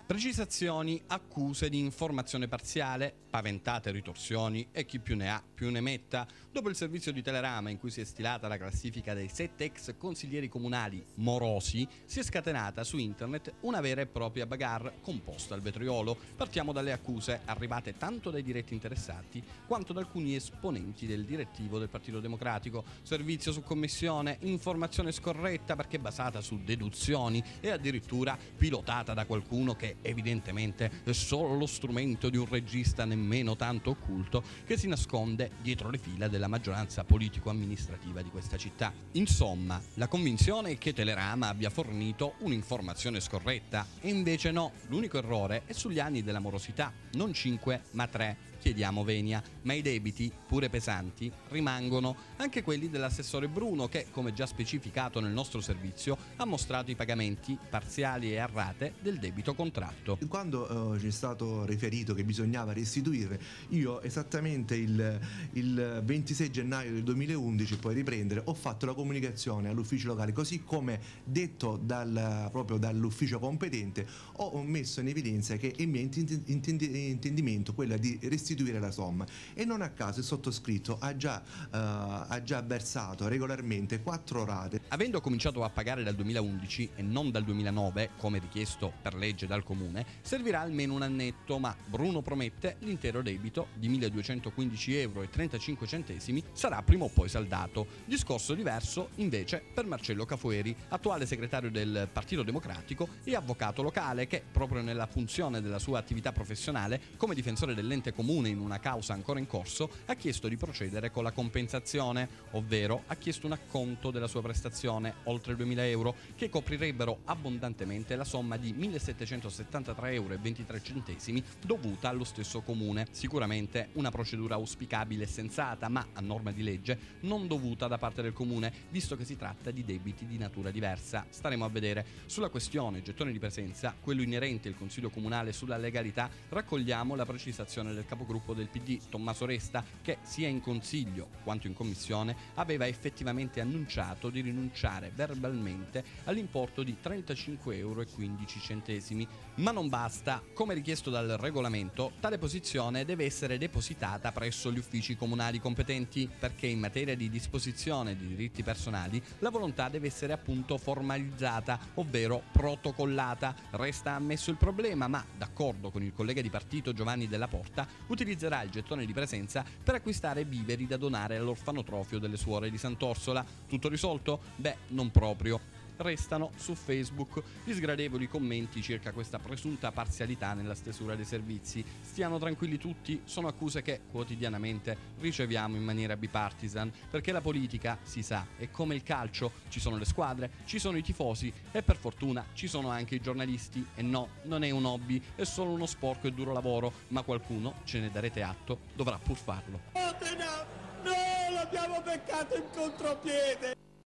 Precisazioni, accuse di informazione parziale, paventate ritorsioni e chi più ne ha più ne metta. Dopo il servizio di Telerama in cui si è stilata la classifica dei 7 ex consiglieri comunali morosi, si è scatenata su internet una vera e propria bagarre composta al vetriolo. Partiamo dalle accuse arrivate tanto dai diretti interessati quanto da alcuni esponenti del direttivo del Partito Democratico. Servizio su commissione, informazione scorretta perché basata su deduzioni e addirittura pilotata da qualcuno che evidentemente è solo lo strumento di un regista nemmeno tanto occulto che si nasconde dietro le fila della maggioranza politico-amministrativa di questa città. Insomma, la convinzione è che Telerama abbia fornito un'informazione scorretta e invece no, l'unico errore è sugli anni della morosità, non 5 ma 3. Chiediamo venia, ma i debiti, pure pesanti, rimangono, anche quelli dell'assessore Bruno che, come già specificato nel nostro servizio, ha mostrato i pagamenti parziali e a rate del debito contratto. Quando ci è stato riferito che bisognava restituire, io esattamente il 26 gennaio del 2011, puoi riprendere, ho fatto la comunicazione all'ufficio locale, così come detto proprio dall'ufficio competente, ho messo in evidenza che il mio intendimento quello di restituire la somma, e non a caso il sottoscritto ha già versato regolarmente 4 rate. Avendo cominciato a pagare dal 2011 e non dal 2009, come richiesto per legge dal comune, servirà almeno un annetto, ma Bruno promette l'intero debito di 1.215,35 euro sarà prima o poi saldato. Discorso diverso invece per Marcello Cafueri, attuale segretario del Partito Democratico e avvocato locale che, proprio nella funzione della sua attività professionale come difensore dell'ente comune in una causa ancora in corso, ha chiesto di procedere con la compensazione, ovvero ha chiesto un acconto della sua prestazione oltre 2.000 euro che coprirebbero abbondantemente la somma di 1.773,23 euro dovuta allo stesso comune. Sicuramente una procedura auspicabile e sensata, ma a norma di legge non dovuta da parte del comune, visto che si tratta di debiti di natura diversa. Staremo a vedere. Sulla questione gettone di presenza, quello inerente al Consiglio Comunale sulla legalità, raccogliamo la precisazione del capogruppo del PD Tommaso Resta che sia in Consiglio quanto in Commissione aveva effettivamente annunciato di rinunciare verbalmente all'importo di 35,15 euro. Ma non basta. Come richiesto dal regolamento, tale posizione deve essere depositata presso gli uffici comunali competenti perché in materia di disposizione di diritti personali la volontà deve essere appunto formalizzata, ovvero protocollata. Resta ammesso il problema, ma d'accordo con il collega di partito Giovanni Della Porta utilizzerà il gettone di presenza per acquistare viveri da donare all'orfanotrofio delle suore di Sant'Orsola. Tutto risolto? Beh, non proprio. Restano su Facebook gli sgradevoli commenti circa questa presunta parzialità nella stesura dei servizi. Stiano tranquilli tutti, sono accuse che quotidianamente riceviamo in maniera bipartisan, perché la politica, si sa, è come il calcio, ci sono le squadre, ci sono i tifosi e per fortuna ci sono anche i giornalisti. E no, non è un hobby, è solo uno sporco e duro lavoro, ma qualcuno, ce ne darete atto, dovrà pur farlo. No, l'abbiamo beccato in contropiede!